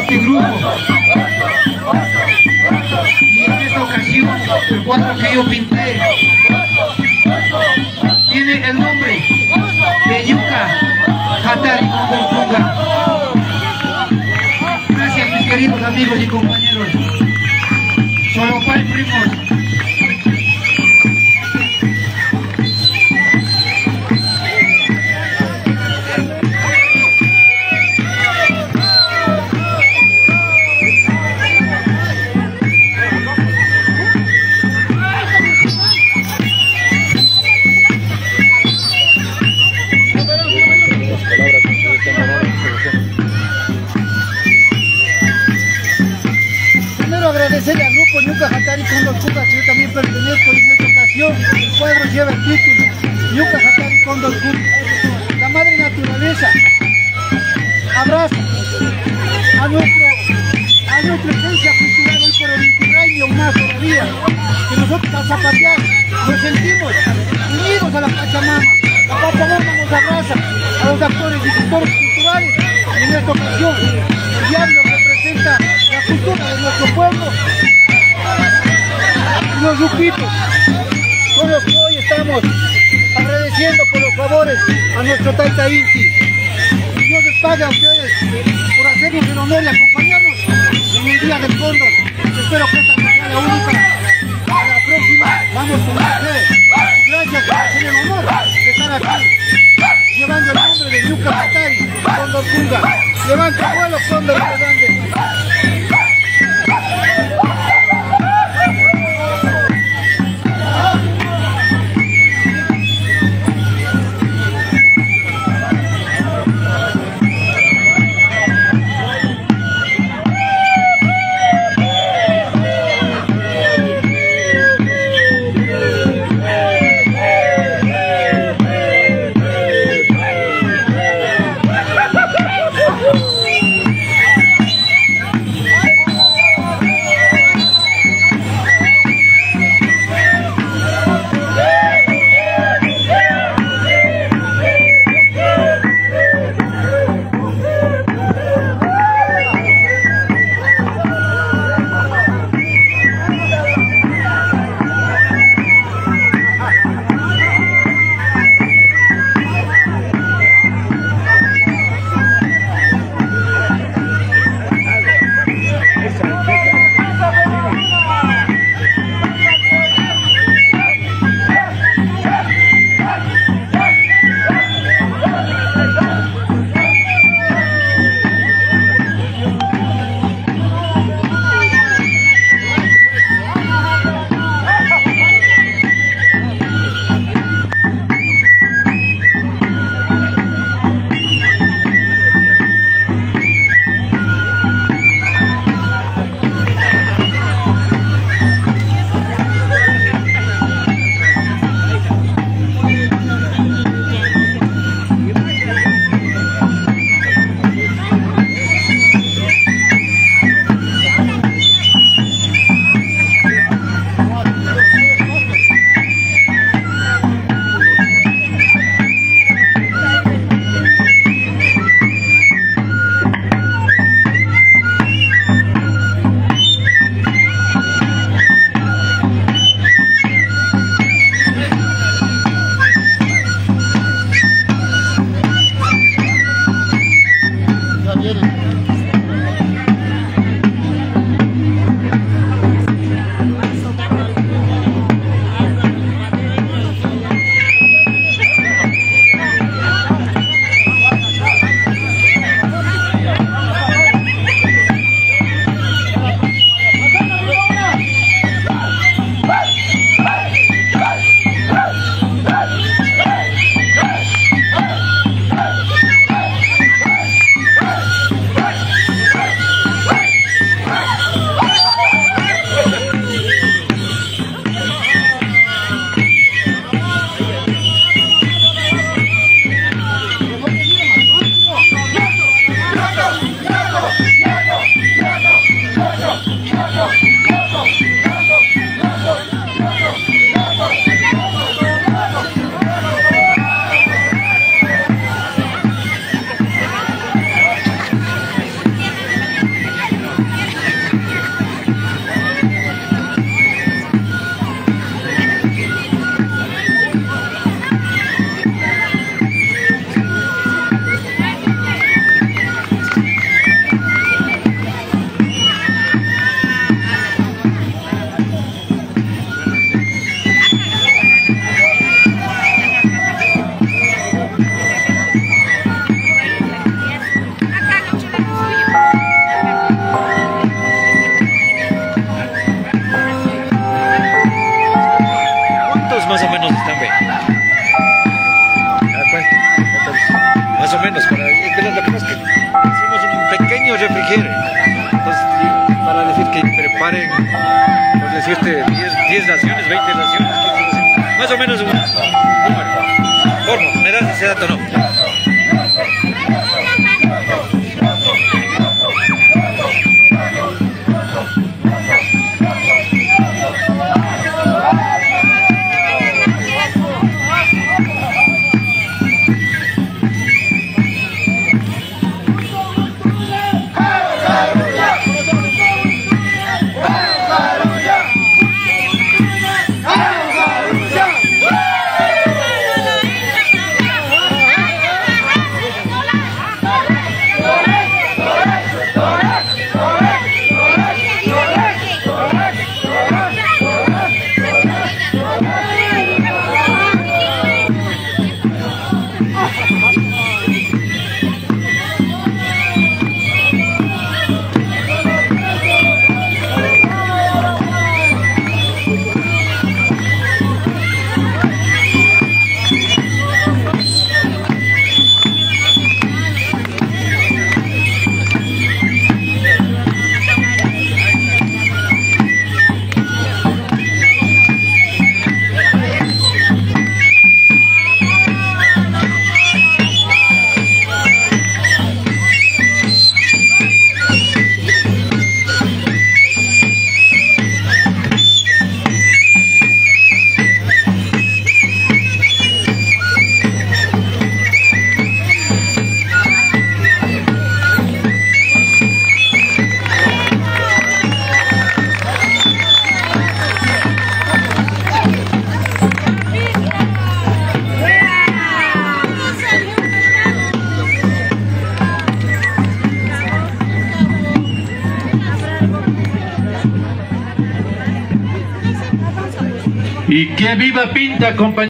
este grupo. Y en esta ocasión, el cuadro que yo pinté tiene el nombre de Yuca Hatari Condolkunga. Gracias, mis queridos amigos y compañeros. Solo para el primos. Agradecerle al grupo Yuca Hatari Condolkunga, que yo también pertenezco, y en esta ocasión el cuadro lleva el título Yuca Hatari Condolkunga. La madre naturaleza abraza a nuestra esencia cultural hoy por el Inti-Raymi, más todavía, que nosotros al zapatear nos sentimos unidos a la Pachamama. La Pachamama nos abraza a los actores y gestores culturales, y en esta ocasión el diablo representa la cultura de nuestro pueblo. Y los yuquitos son los que hoy estamos agradeciendo por los favores a nuestro Taita Inti. Dios les pague a ustedes por hacernos el honor y acompañarnos en el Día del Cóndor. Espero que esta sea la única. A la próxima vamos con ustedes. Gracias por hacer el honor de estar aquí, llevando el nombre de Yuca Hatari Condolkunga. Levanta vuelo, Cóndor Grande. más o menos están bien. Más o menos, pero lo que pasa es que hicimos un pequeño refrigerio. Entonces, para decir que preparen, por decirte, 10 raciones, 20 raciones, 15 raciones, más o menos un número. Porfa, ¿me das ese dato o no? Y que viva Pinta, compañeros.